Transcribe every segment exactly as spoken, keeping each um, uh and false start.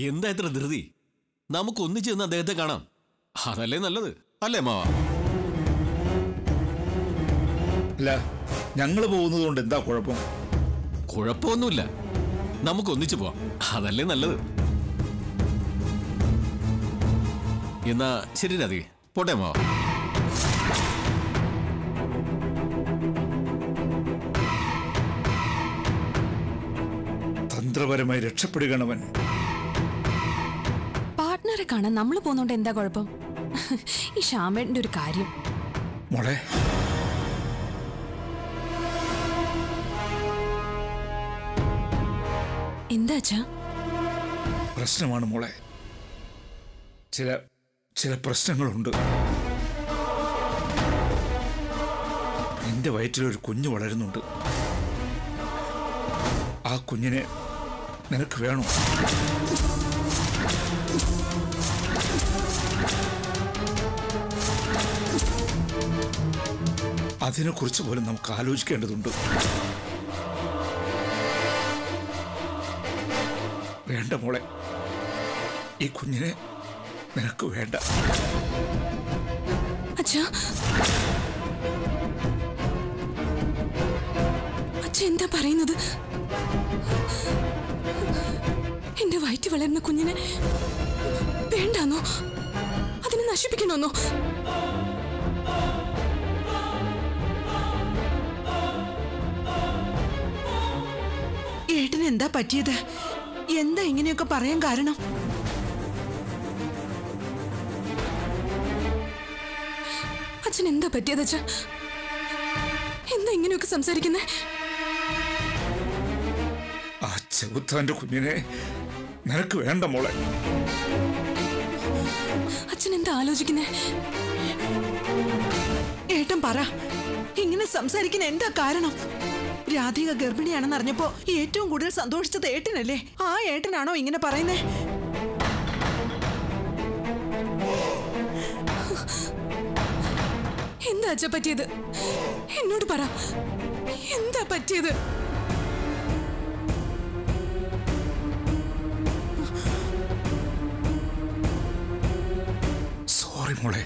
എന്താ ഇത്ര ധൃതി? നമുക്ക് ഒന്നിച്ചു നിന്ന് അദ്ദേഹത്തെ കാണാം. അതല്ലേ നല്ലത്, അല്ലേ മാവ? അല്ല, ഞങ്ങൾ പോകുന്നത് കൊണ്ട് എന്താ കുഴപ്പം? കുഴപ്പമൊന്നുമില്ല, നമുക്ക് ഒന്നിച്ചു പോവാം. അതല്ലേ നല്ലത്. എന്നാ ശരി രാധിക, പോട്ടെ മാവ. തന്ത്രപരമായി രക്ഷപ്പെടുകയാണവൻ. പാർട്ട്ണറെ കാണാൻ നമ്മൾ പോകുന്നോണ്ട് എന്താ കുഴപ്പം? ഈ ശ്യാമേട്ടന്റെ ഒരു കാര്യം. മോളെ, എന്താ അച്ഛാ? പ്രശ്നമാണ് മോളെ. ചില ചില പ്രശ്നങ്ങളുണ്ട്. നിന്റെ വയറ്റിലൊരു കുഞ്ഞ് വളരുന്നുണ്ട്. ആ കുഞ്ഞിനെ നിനക്ക് വേണോ? അതിനെക്കുറിച്ച് പോലും നമുക്ക് ആലോചിക്കേണ്ടതുണ്ട്. വേണ്ട മോളെ, ഈ കുഞ്ഞിനെ നിനക്ക് വേണ്ട. അച്ഛാ, അച്ഛ എന്താ പറയുന്നത്? എന്റെ വയറ്റ് വളർന്ന കുഞ്ഞിനെ വേണ്ടാന്നോ? അതിനെ നശിപ്പിക്കണമെന്നോ? ഏട്ടന് എന്താ പറ്റിയത്? എന്താ ഇങ്ങനെയൊക്കെ പറയാൻ കാരണം? അച്ഛൻ എന്താ പറ്റിയത് അച്ഛാ? എന്താ ഇങ്ങനെയൊക്കെ സംസാരിക്കുന്നേ? ആ ചെകുത്താന്റെ കുഞ്ഞിനെ നിനക്ക് വേണ്ട മോളെ. അച്ഛൻ എന്താ ആലോചിക്കുന്നേ? ഏട്ടൻ പറ, ഇങ്ങനെ സംസാരിക്കുന്ന എന്താ കാരണം? രാധിക ഗർഭിണിയാണെന്ന് അറിഞ്ഞപ്പോ ഏറ്റവും കൂടുതൽ സന്തോഷിച്ചത് ഏട്ടനല്ലേ? ആ ഏട്ടനാണോ ഇങ്ങനെ പറയുന്നേ? എന്താ അച്ഛ പറ്റിയത്? എന്നോട് പറ, എന്താ പറ്റിയത്? സോറി മോളെ.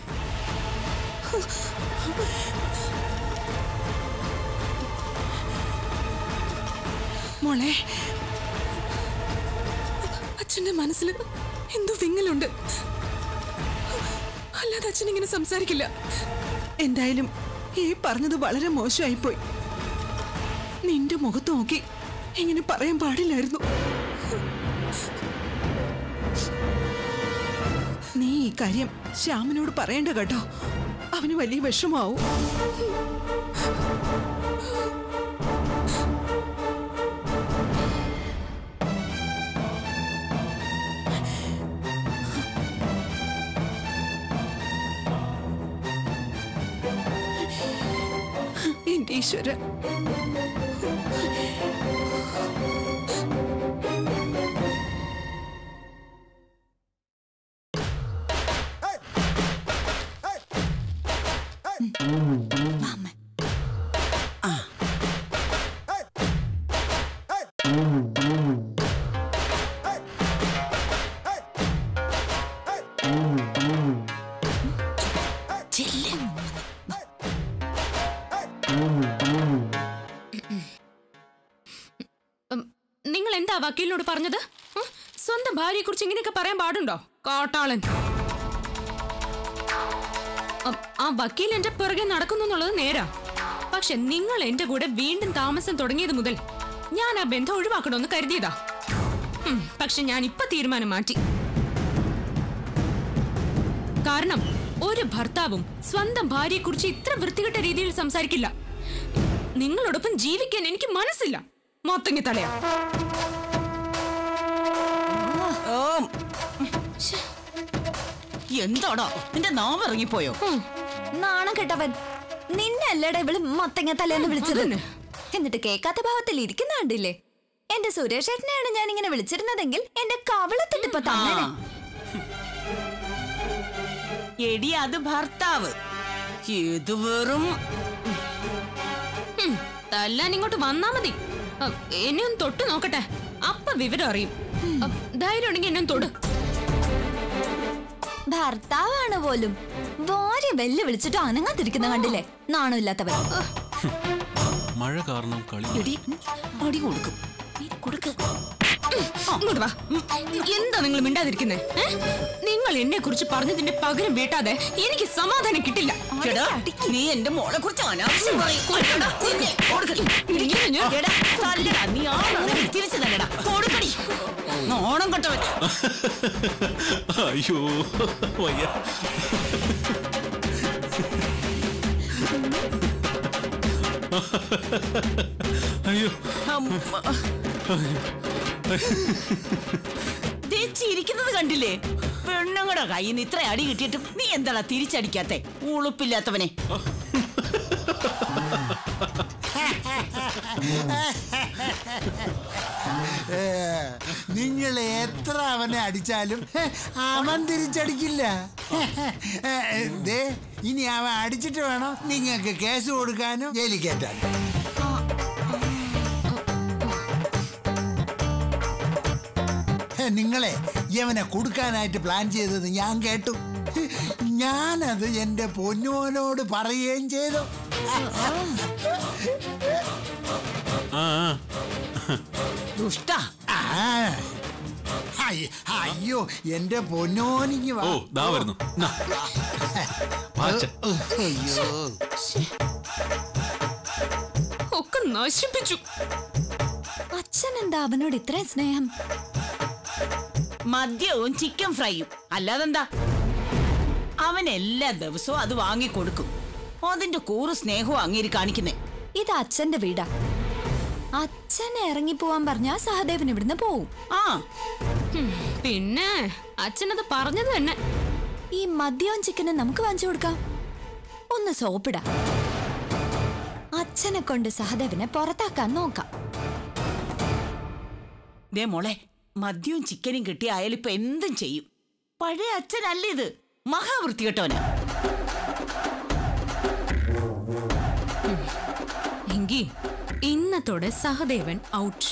മോളെ, അച്ഛന്റെ മനസ്സിൽ എന്തോ വിങ്ങലുണ്ട്. അല്ലാതെ അച്ഛൻ ഇങ്ങനെ സംസാരിക്കില്ല. എന്തായാലും ഈ പറഞ്ഞത് വളരെ മോശമായിപ്പോയി. നിന്റെ മുഖത്ത് നോക്കി ഇങ്ങനെ പറയാൻ പാടില്ലായിരുന്നു. നീ ഈ കാര്യം ശ്യാമിനോട് പറയണ്ട കേട്ടോ, അവന് വലിയ വിഷമാവും. എന്റെ ഈശ്വര, നിങ്ങൾ എന്താ വക്കീലിനോട് പറഞ്ഞത്? സ്വന്തം ഭാര്യയെ കുറിച്ച് ഇങ്ങനെയൊക്കെ പറയാൻ പാടുണ്ടോ? കാട്ടാളൻ. ആ വക്കീൽ എന്റെ പിറകെ നടക്കുന്നു എന്നുള്ളത് നേരാ. പക്ഷെ നിങ്ങൾ എന്റെ കൂടെ വീണ്ടും താമസം തുടങ്ങിയത് മുതൽ ഞാൻ ആ ബന്ധം ഒഴിവാക്കണമെന്ന് കരുതിയതാ. പക്ഷെ ഞാൻ ഇപ്പൊ തീരുമാനം മാറ്റി. കാരണം ഒരു ഭർത്താവും സ്വന്തം ഭാര്യയെ കുറിച്ച് ഇത്ര വൃത്തികെട്ട രീതിയിൽ സംസാരിക്കില്ല. നിങ്ങളോടൊപ്പം ജീവിക്കാൻ എനിക്ക് മനസ്സില്ല. മൊത്തങ്ങി തലയാ. എന്താടോ നിന്റെ നാവ് ഇറങ്ങിപ്പോയോ? നാണം കെട്ടവൻ. നിന്നെ അല്ലട ഇവള് മൊത്തങ്ങ തലേന്ന് വിളിച്ചത്. എന്നിട്ട് കേക്കാത്ത ഭാവത്തിൽ ഇരിക്കുന്ന കണ്ടില്ലേ? എന്റെ സുരേഷ് ഏട്ടനെയാണ് ഞാൻ ഇങ്ങനെ വിളിച്ചിരുന്നതെങ്കിൽ എന്റെ കവളത്തിട്ടിപ്പോ തന്നെ. എടി അത് ഭർത്താവ്. ഇത് വെറും തല്ലാൻ ഇങ്ങോട്ട് വന്നാ മതി. എന്നെ ഒന്ന് തൊട്ടു നോക്കട്ടെ, അപ്പൊ വിവരം അറിയും. ധൈര്യം ഉണ്ടെങ്കിൽ എന്നെ തൊട്. ഭർത്താവാണ് പോലും ഭാര്യ വെല്ല് വിളിച്ചിട്ട് അനങ്ങാതിരിക്കുന്ന കണ്ടില്ലേ? നാണമില്ലാത്തവർ. മഴ കാരണം കളി അടി കൊടുക്കും. കൊടുക്ക്. ഇങ്ങോട്ട് വാ. എന്താ നിങ്ങൾ മിണ്ടാതിരിക്കുന്നേ? നിങ്ങൾ എന്നെ കുറിച്ച് പറഞ്ഞതിന്റെ പകരം വീട്ടാതെ എനിക്ക് സമാധാനം കിട്ടില്ല. നീ എന്റെ മോളെ കുറിച്ച് അനാവശ്യം തിരിച്ചു തന്നെടാ. കൊടുക്കടി. നോണം കെട്ടവൻ. അയ്യോ വയ്യ. അയ്യോ ചിരിക്കുന്നത് കണ്ടില്ലേ? പെണ്ണുങ്ങളുടെ കയ്യിൽ നിന്ന് ഇത്ര അടി കിട്ടിയിട്ടും നീ എന്താടാ തിരിച്ചടിക്കാത്തെ? ഉളുപ്പില്ലാത്തവനെ. നിങ്ങൾ എത്ര അവനെ അടിച്ചാലും അവൻ തിരിച്ചടിക്കില്ല. ദേ ഇനി അവൻ അടിച്ചിട്ട് വേണം നിങ്ങൾക്ക് കേസ് കൊടുക്കാനും ജയിലിൽ കയറ്റാനും. നിങ്ങളെ യവനെ കൊടുക്കാനായിട്ട് പ്ലാൻ ചെയ്തത് ഞാൻ കേട്ടു. ഞാനത് എന്റെ പൊന്നുമോനോട് പറയുകയും ചെയ്തു. ദുഷ്ട. അയ്യോ എന്റെ പൊന്നോനിക്ക് ഓ ദാ വരുന്നു. അയ്യോ ഒക്കെ നശിപ്പിച്ചു. അച്ഛൻ എന്താ അവനോട് ഇത്രയും സ്നേഹം? മദ്യവും ചിക്കൻ ഫ്രൈയും അല്ലാതെന്താ? അവൻ എല്ലാ ദിവസവും അത് വാങ്ങിക്കൊടുക്കും. അതിന്റെ കൂറ് സ്നേഹവും അങ്ങേര് കാണിക്കുന്നേ. ഇത് അച്ഛന്റെ വീടാ. അച്ഛൻ ഇറങ്ങി പോവാൻ പറഞ്ഞാ സഹദേവൻ ഇവിടുന്ന് പോവും. ആ പിന്നെ അച്ഛനത് പറഞ്ഞത് തന്നെ. ഈ മദ്യവും ചിക്കനും നമുക്ക് വാങ്ങിച്ചു കൊടുക്കാം. ഒന്ന് സോപ്പിടാ. അച്ഛനെ കൊണ്ട് സഹദേവനെ പുറത്താക്കാൻ നോക്കാം. ദേ മോളെ, മദ്യവും ചിക്കനും കിട്ടിയ അയാളിപ്പോ എന്തും ചെയ്യും. പഴയ അച്ഛനല്ല ഇത്, മഹാവൃത്തി കെട്ടവനാ. എങ്കി ഇന്നത്തോടെ Sahadevan out.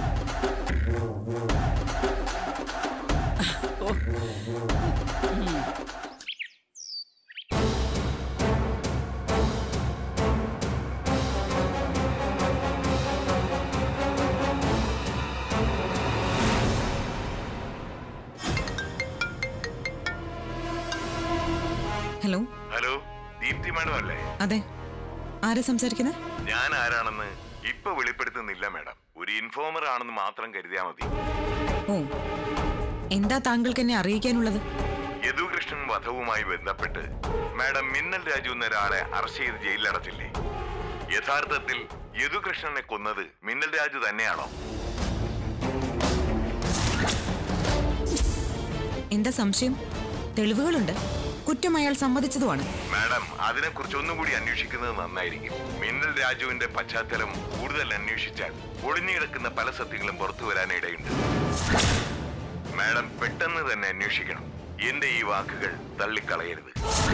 Hello hello, Deepti madam അല്ലേ? അതെ, ആരാ സംസാരിക്കുന്നത്? ഞാൻ ആരാണെന്ന് ഇപ്പൊ വെളിപ്പെടുത്തുന്നില്ല മാഡം. ഒരു ഇൻഫോമർ ആണെന്ന് മാത്രം കരുതിയാ മതി. ഓ, എന്താ താങ്കൾക്ക് എന്നെ അറിയിക്കാനുള്ളത്? യദുകൃഷ്ണൻ വധവുമായി ബന്ധപ്പെട്ട് മാഡം മിന്നൽ രാജു എന്ന ഒരാളെ അറസ്റ്റ് ചെയ്ത് ജയിലിലടച്ചില്ലേ? യഥാർത്ഥത്തിൽ യദുകൃഷ്ണനെ കൊന്നത് മിന്നൽ രാജു തന്നെയാണോ? എന്താ സംശയം? തെളിവുകളുണ്ട്. കുറ്റം അയാൾ സമ്മതിച്ചതുമാണ്. മാഡം, അതിനെ കുറിച്ച് ഒന്നുകൂടി അന്വേഷിക്കുന്നത് നന്നായിരിക്കും. മിന്നൽ രാജുവിന്റെ പശ്ചാത്തലം കൂടുതൽ അന്വേഷിച്ചാൽ ഒളിഞ്ഞുകിടക്കുന്ന പല സത്യങ്ങളും പുറത്തു വരാനിടയുണ്ട്. മാഡം പെട്ടെന്ന് തന്നെ അന്വേഷിക്കണം. എന്റെ ഈ വാക്കുകൾ തള്ളിക്കളയരുത്.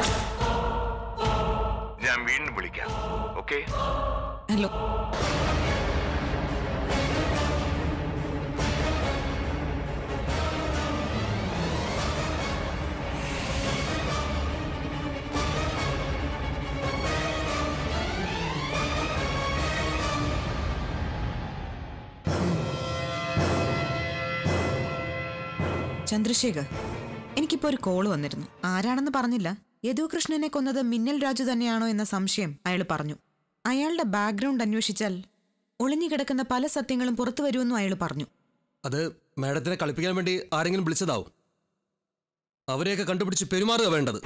ഞാൻ വീണ്ടും വിളിക്കാം. ഓക്കെ? ഹലോ. ചന്ദ്രശേഖർ, എനിക്കിപ്പോ ഒരു കോള് വന്നിരുന്നു. ആരാണെന്ന് പറഞ്ഞില്ല. യദുകൃഷ്ണനെ കൊന്നത് മിന്നൽ രാജു തന്നെയാണോ എന്ന സംശയം അയാൾ പറഞ്ഞു. അയാളുടെ ബാക്ക്ഗ്രൗണ്ട് അന്വേഷിച്ചാൽ ഒളിഞ്ഞുകിടക്കുന്ന പല സത്യങ്ങളും പുറത്തു വരുമെന്നും അയാൾ പറഞ്ഞു. അത് മാഡത്തിനെ കളിപ്പിക്കാൻ വേണ്ടി ആരെങ്കിലും വിളിച്ചതാവും. അവരെയൊക്കെ കണ്ടുപിടിച്ച് പെരുമാറുക വേണ്ടത്.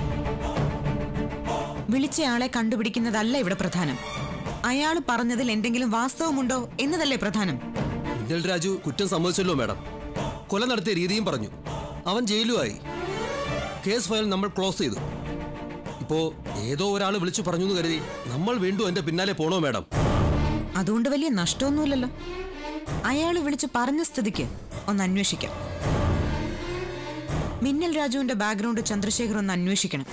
വിളിച്ചയാളെ കണ്ടുപിടിക്കുന്നതല്ല ഇവിടെ പ്രധാനം. അയാൾ പറഞ്ഞതിൽ എന്തെങ്കിലും വാസ്തവമുണ്ടോ എന്നതല്ലേ പ്രധാനം. മിന്നൽ രാജു കുറ്റം സമ്മതിച്ചല്ലോ മാഡം. കൊല നടത്തിയ രീതിയും പറഞ്ഞു. അവൻ ജയിലുമായി. കേസ് ഫയൽ നമ്മൾ ക്ലോസ് ചെയ്തു. ഇപ്പോ ഏതോ ഒരാൾ വിളിച്ചു പറഞ്ഞു എന്ന് കരുതി നമ്മൾ വീണ്ടും എന്റെ പിന്നാലെ പോണോ മാഡം? അതുകൊണ്ട് വലിയ നഷ്ടമൊന്നുമില്ലല്ലോ. അയാൾ വിളിച്ചു പറഞ്ഞ സ്ഥിതിക്ക് ഒന്ന് അന്വേഷിക്കാം. മിന്നൽ രാജുവിന്റെ ബാക്ക്ഗ്രൗണ്ട് ചന്ദ്രശേഖർ ഒന്ന് അന്വേഷിക്കണം.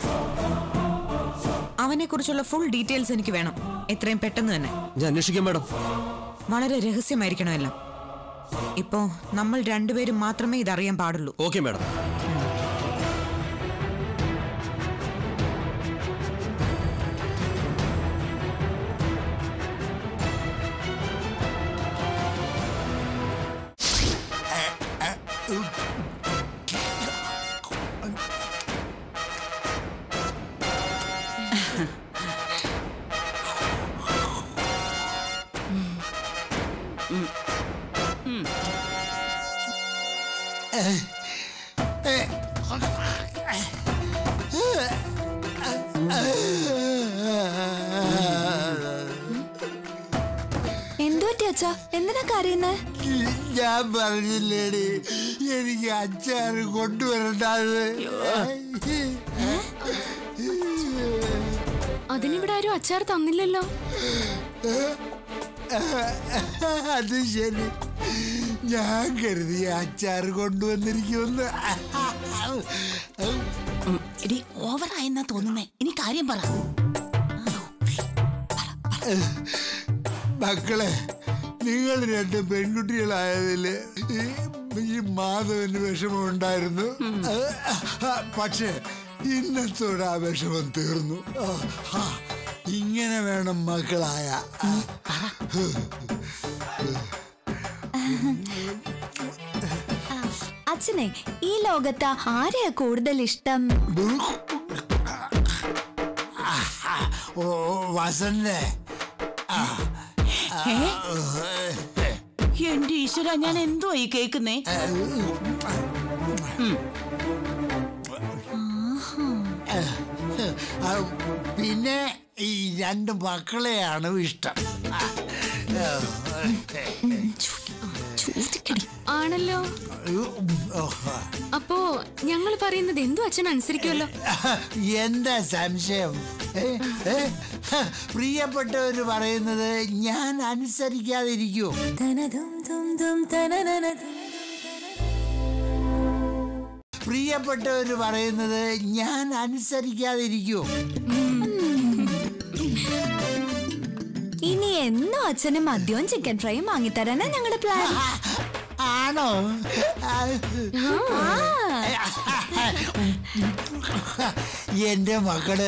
അവനെ കുറിച്ചുള്ള ഫുൾ ഡീറ്റെയിൽസ് എനിക്ക് വേണം, എത്രയും പെട്ടെന്ന് തന്നെ. ഞാൻ അന്വേഷിക്കാം മാഡം. വളരെ രഹസ്യമായിരിക്കണം എല്ലാം. ഇപ്പോ നമ്മൾ രണ്ടുപേരും മാത്രമേ ഇതറിയാൻ പാടുള്ളൂ. Okay madam. എന്തിനാ കരയുന്നേ? ഞാൻ പറഞ്ഞില്ലേടി എനിക്ക് അച്ചാറ് കൊണ്ടുവരണ്ടാന്ന്. അതിനിവിടെ ആരും അച്ചാർ തന്നില്ലല്ലോ. അത് ശരി, ഞാൻ കരുതി അച്ചാറ് കൊണ്ടുവന്നിരിക്കുമെന്ന്. ഓവറായെന്നാ തോന്നുന്നേ. ഇനി കാര്യം പറ. മക്കളെ, നിങ്ങൾ രണ്ട് പെൺകുട്ടികളായതില് ഈ മാധവന് വിഷമം ഉണ്ടായിരുന്നു. പക്ഷെ ഇന്നത്തോടെ ആ വിഷമം തീർന്നു. ഇങ്ങനെ വേണം മക്കളായ. അച്ഛനെ, ഈ ലോകത്ത് ആരെയാ കൂടുതൽ ഇഷ്ടം? ഓ വസന്തേ. എന്റെ ഈശ്വര, ഞാൻ എന്തോ ഈ കേക്കുന്നേ. പിന്നെ ഈ രണ്ട് മക്കളെയാണ് ഇഷ്ടം. ആണല്ലോ. അപ്പോ ഞങ്ങൾ പറയുന്നത് എന്തോ അച്ഛൻ അനുസരിക്കുമല്ലോ. എന്താ സംശയം? പ്രിയപ്പെട്ടവര് പറയുന്നത് ഞാൻ അനുസരിക്കാതിരിക്കൂ? പ്രിയപ്പെട്ടവര് പറയുന്നത് ഞാൻ അനുസരിക്കാതിരിക്കൂ? ഇനി എന്നോ അച്ഛന് മദ്യവും ചിക്കൻ ഫ്രൈയും വാങ്ങിത്തരാനാ ഞങ്ങളുടെ പ്ലാൻ. ആണോ? എന്റെ മക്കള്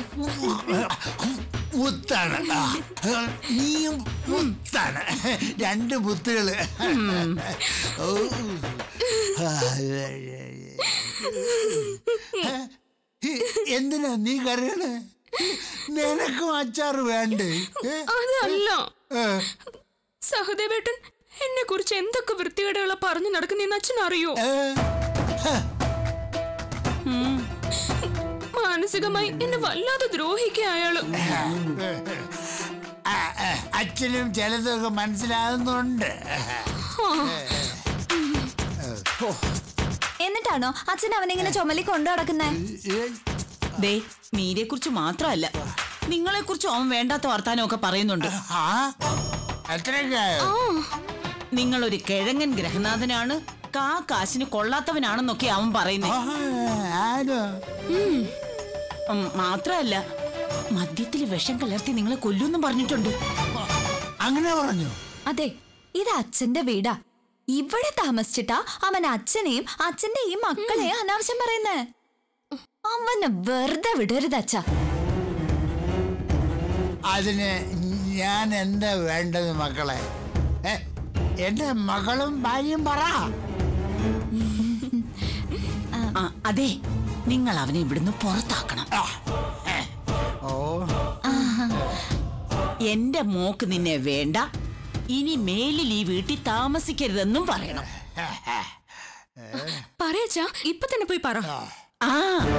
മുത്താണ്, നീയും മുത്താണ്. രണ്ട് മുത്തുകള്. എന്തിനാ നീ കരയണേ? നിനക്കും അച്ചാറ് വേണ്ടേ? അതല്ല, സഹദേവേട്ടൻ എന്നെ കുറിച്ച് എന്തൊക്കെ വൃത്തികേടുകളാ പറഞ്ഞു നടക്കുന്ന അച്ഛൻ അറിയോ? മാനസികമായി എന്നെ വല്ലാതെ ദ്രോഹിക്കുക അയാള്. അച്ഛനും ചിലതൊക്കെ മനസ്സിലാകുന്നുണ്ട്. എന്നിട്ടാണോ അച്ഛൻ അവനെങ്ങനെ ചുമലി കൊണ്ടു നടക്കുന്നേ? ദേ, മീരെ കുറിച്ച് മാത്രമല്ല, നിങ്ങളെ കുറിച്ച് അവൻ വേണ്ടാത്ത വർത്താനമൊക്കെ പറയുന്നുണ്ട്. നിങ്ങളൊരു കിഴങ്ങൻ ഗ്രഹനാഥനാണ്, കാ കാശിന് കൊള്ളാത്തവനാണെന്നൊക്കെ അവൻ പറയുന്നേ. മാത്രല്ല, മദ്യത്തിൽ വിഷം കലർത്തി നിങ്ങളെ കൊല്ലുമെന്നും പറഞ്ഞിട്ടുണ്ട്. അങ്ങനെ പറഞ്ഞു? അതെ, ഇത് അച്ഛന്റെ വീടാ. ഇവിടെ താമസിച്ചിട്ടാ അവൻ അച്ഛനെയും അച്ഛന്റെ ഈ മക്കളെയും അനാവശ്യം പറയുന്നേ. അവനെ വെറുതെ വിടരുത് അച്ഛാ. അതിന് ഞാൻ എന്താ വേണ്ടത് മക്കളെ? എന്റെ മകളും ഭാര്യയും പറ. അതെ, നിങ്ങൾ അവനെ ഇവിടുന്ന് പുറത്താക്കണം. ഓ, എന്റെ മോക്ക് നിന്നെ വേണ്ട, ഇനി മേലിൽ ഈ വീട്ടിൽ താമസിക്കരുതെന്നും പറയണം. പറയച്ചാ, ഇപ്പൊ തന്നെ പോയി പറ. ആ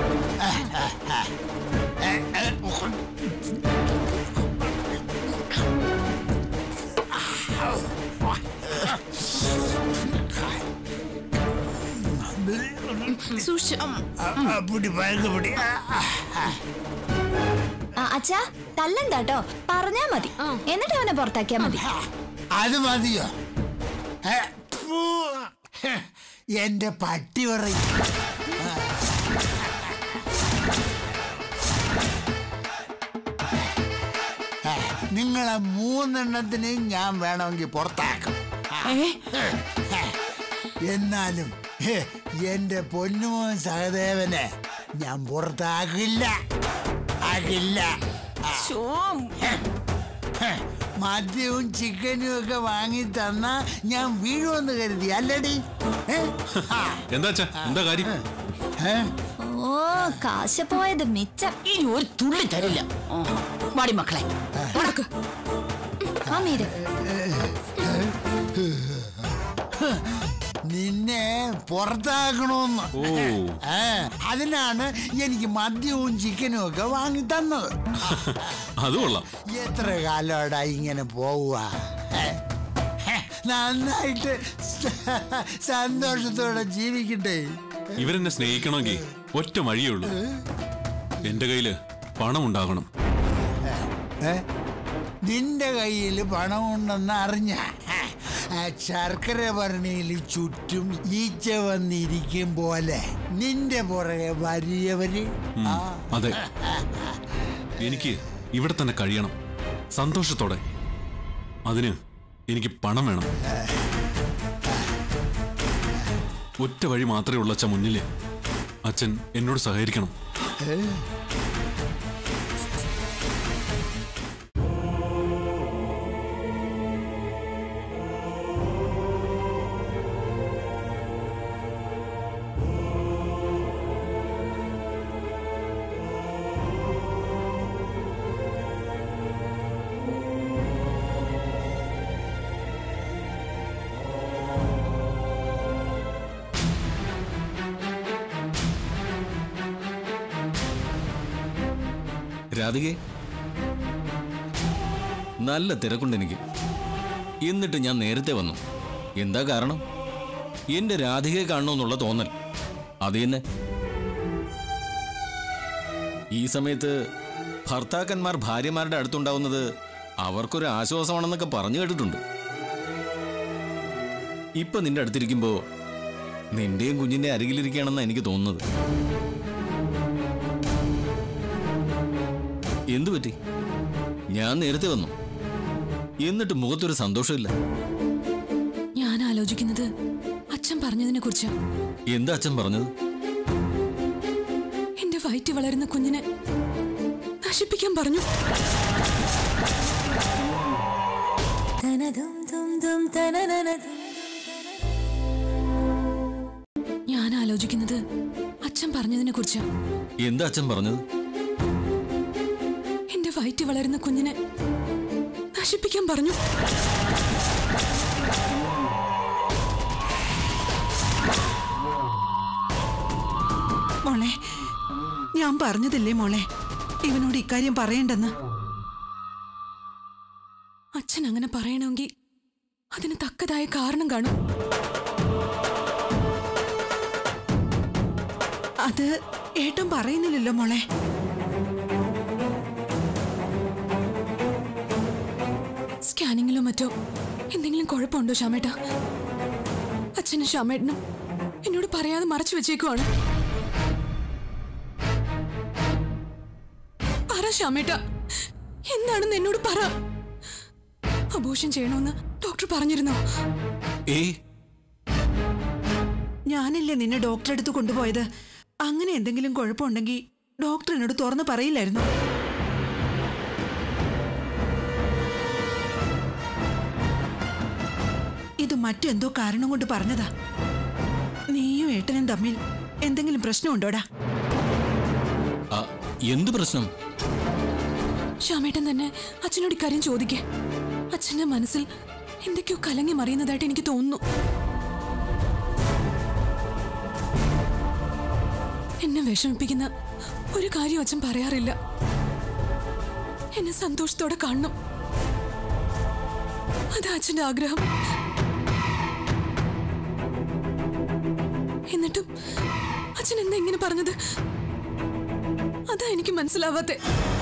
അച്ഛാ, തല്ലണ്ടാട്ടോ, പറഞ്ഞാ മതി. എന്നിട്ട് അവനെ പുറത്താക്കിയാ മതി. അത് മതിയോ? എന്റെ പട്ടി പറയും. നിങ്ങളെ മൂന്നെണ്ണത്തിനെയും ഞാൻ വേണമെങ്കിൽ പുറത്താക്കും. എന്നാലും ഹേ, എന്റെ പൊന്നുമോൻ സഹദേവനെ ഞാൻ പുറത്താക്കില്ല ആകില്ല. മദ്യവും ചിക്കനും ഒക്കെ വാങ്ങി തന്നാ ഞാൻ വീഴുമെന്ന് കരുതി അല്ലടി? എന്താ എന്താ കാര്യം? ഓ കാശ് പോയത് മിച്ചം. ഇനി ഒരു തുള്ളി തരില്ല. വാടി മക്കളെ. ആ മീര നിന്നെ പുറത്താക്കണമെന്ന് അതിനാണ് എനിക്ക് മദ്യവും ചിക്കനും ഒക്കെ വാങ്ങി തന്നത്. അത് കൊള്ളാം. എത്ര കാലോടാ ഇങ്ങനെ പോവുക? നന്നായിട്ട് സന്തോഷത്തോടെ ജീവിക്കട്ടെ. ഇവരെന്നെ സ്നേഹിക്കണമെങ്കിൽ ഒറ്റ വഴിയേ ഉള്ളൂ. എന്റെ കയ്യില് പണം ഉണ്ടാകണം. നിന്റെ കയ്യിൽ പണമുണ്ടെന്ന് അറിഞ്ഞ ശർക്കര ഭരണിയിൽ ചുറ്റും ഈച്ച വന്നിരിക്കും പോലെ നിന്റെ പുറകെ വലിയവര്. അതെ, എനിക്ക് ഇവിടെ തന്നെ കഴിയണം സന്തോഷത്തോടെ. അതിന് എനിക്ക് പണം വേണം. ഒറ്റ വഴി മാത്രമേ ഉള്ളൂ അച്ഛൻ മുന്നില്. അച്ഛൻ എന്നോട് സഹകരിക്കണം. രാധികേ, നല്ല തിരക്കുണ്ട് എനിക്ക്. എന്നിട്ട് ഞാൻ നേരത്തെ വന്നു. എന്താ കാരണം? എന്റെ രാധികയെ കാണണമെന്നുള്ള തോന്നൽ. അത് തന്നെ. ഈ സമയത്ത് ഭർത്താക്കന്മാർ ഭാര്യമാരുടെ അടുത്തുണ്ടാവുന്നത് അവർക്കൊരു ആശ്വാസമാണെന്നൊക്കെ പറഞ്ഞു കേട്ടിട്ടുണ്ട്. ഇപ്പൊ നിന്റെ അടുത്തിരിക്കുമ്പോ നിന്റെയും കുഞ്ഞിന്റെ അരികിലിരിക്കുകയാണെന്നാണ് എനിക്ക് തോന്നുന്നത്. എന്തു പറ്റി? ഞാൻ നേരത്തെ വന്നു, എന്നിട്ട് മുഖത്തൊരു സന്തോഷമില്ല. ഞാൻ ആലോചിക്കുന്നത് അച്ഛൻ പറഞ്ഞതിനെ കുറിച്ചാ. എന്താ അച്ഛൻ പറഞ്ഞത്? എന്റെ വയറ്റിൽ വളരുന്ന കുഞ്ഞിനെ നശിപ്പിക്കാൻ പറഞ്ഞു. ഞാൻ ആലോചിക്കുന്നത് അച്ഛൻ പറഞ്ഞതിനെ കുറിച്ചാ. എന്താ അച്ഛൻ പറഞ്ഞത്? എന്റെ വയറ്റിൽ വളരുന്ന കുഞ്ഞിനെ നശിപ്പിക്കാൻ പറഞ്ഞു. മോളെ, ഞാൻ പറഞ്ഞതില്ലേ മോളെ ഇവനോട് ഇക്കാര്യം പറയണ്ടെന്ന്? അച്ഛൻ അങ്ങനെ പറയണമെങ്കിൽ അതിന് തക്കതായ കാരണം കാണും. അത് ഏട്ടൻ പറയുന്നില്ലല്ലോ മോളെ. സ്കാനിങ്ങിലോ മറ്റോ എന്തെങ്കിലും കുഴപ്പമുണ്ടോ ശ്യാമേട്ട? അച്ഛനും ശ്യാമേട്ടനും എന്നോട് പറയാതെ മറച്ചു വെച്ചേക്കുവാണ്. പറ ശ്യാമേട്ട, എന്താണെന്ന് എന്നോട് പറ. അബോർഷൻ ചെയ്യണമെന്ന് ഡോക്ടർ പറഞ്ഞിരുന്നോ? ഞാനല്ലേ നിന്നെ ഡോക്ടറെ അടുത്ത് കൊണ്ടുപോയത്. അങ്ങനെ എന്തെങ്കിലും കുഴപ്പമുണ്ടെങ്കിൽ ഡോക്ടർ എന്നോട് തുറന്ന് പറയില്ലായിരുന്നു. ഇത് മറ്റെന്തോ കാരണം കൊണ്ട് പറഞ്ഞതാ. നീയും ഏട്ടനും തമ്മിൽ എന്തെങ്കിലും പ്രശ്നമുണ്ടോടാ? എന്ത് പ്രശ്നം? ശ്യാമേട്ടൻ തന്നെ അച്ഛനോട് ഇക്കാര്യം ചോദിക്കേ. അച്ഛന്റെ മനസ്സിൽ എന്തൊക്കെയോ കലങ്ങി മറിയുന്നതായിട്ട് എനിക്ക് തോന്നുന്നു. എന്നെ വിഷമിപ്പിക്കുന്ന ഒരു കാര്യം അച്ഛൻ പറയാറില്ല. എന്നെ സന്തോഷത്തോടെ കാണണം, അതാ അച്ഛന്റെ ആഗ്രഹം. എന്നിട്ടും അച്ഛൻ എന്താ ഇങ്ങനെ പറഞ്ഞത്? അതാ എനിക്ക് മനസ്സിലാവാത്തെ.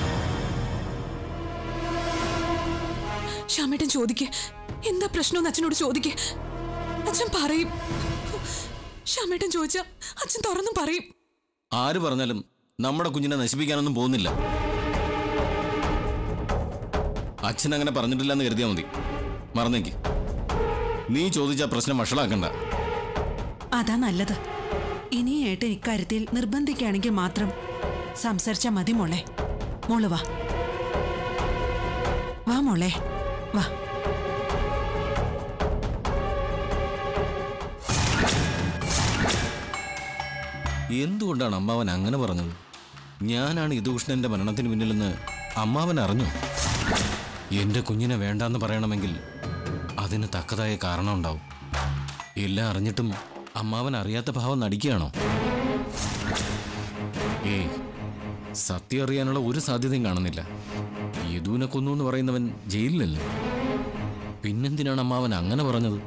ശ്യാമേട്ടൻ ചോദിക്കേ, എന്താ പ്രശ്നമെന്ന് അച്ഛനോട് ചോദിക്കേ. അച്ഛൻ പറയും. ശ്യാമേട്ടൻ ചോദിച്ചാ അച്ഛൻ തുറന്നും പറയും. ആര് പറഞ്ഞാലും നമ്മുടെ കുഞ്ഞിനെ നശിപ്പിക്കാനൊന്നും പോകുന്നില്ല. അച്ഛൻ അങ്ങനെ പറഞ്ഞിട്ടില്ല എന്ന് കരുതിയാൽ മതി. മറന്നേക്ക്. നീ ചോദിച്ച പ്രശ്നം വഷളാക്കണ്ട. അതാ നല്ലത്. ഇനി ഏട്ടൻ ഇക്കാര്യത്തിൽ നിർബന്ധിക്കുകയാണെങ്കിൽ മാത്രം സംസാരിച്ചാ മതി മോളെ. മോള് വാ വാ മോളെ വാ. എന്തുകൊണ്ടാണ് അമ്മാവൻ അങ്ങനെ പറഞ്ഞത്? ഞാനാണ് യദുകൃഷ്ണന്റെ മരണത്തിന് പിന്നിലെന്ന് അമ്മാവൻ അറിഞ്ഞു. എന്റെ കുഞ്ഞിനെ വേണ്ടാന്ന് പറയണമെങ്കിൽ അതിന് തക്കതായ കാരണം ഉണ്ടാവും. എല്ലാം അറിഞ്ഞിട്ടും അമ്മാവൻ അറിയാത്ത ഭാവം നടിക്കുകയാണോ? ഏയ്, സത്യം അറിയാനുള്ള ഒരു സാധ്യതയും കാണുന്നില്ല. യദുവിനെ കൊന്നു എന്ന് പറയുന്നവൻ ജയിലിലല്ലേ? പിന്നെന്തിനാണ് അമ്മാവൻ അങ്ങനെ പറഞ്ഞത്?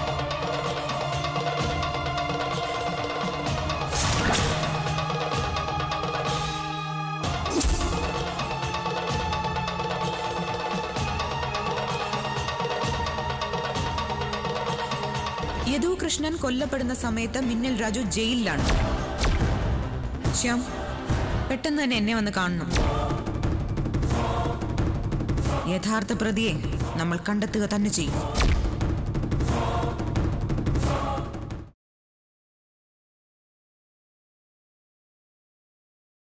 യദുകൃഷ്ണൻ കൊല്ലപ്പെടുന്ന സമയത്ത് മിന്നൽ രാജു ജയിലിലാണ്. ശ്യാം, പെട്ടെന്ന് തന്നെ എന്നെ വന്ന് കാണണം. യഥാർത്ഥ പ്രതിയെ നമ്മൾ കണ്ടെത്തുക തന്നെ ചെയ്യും.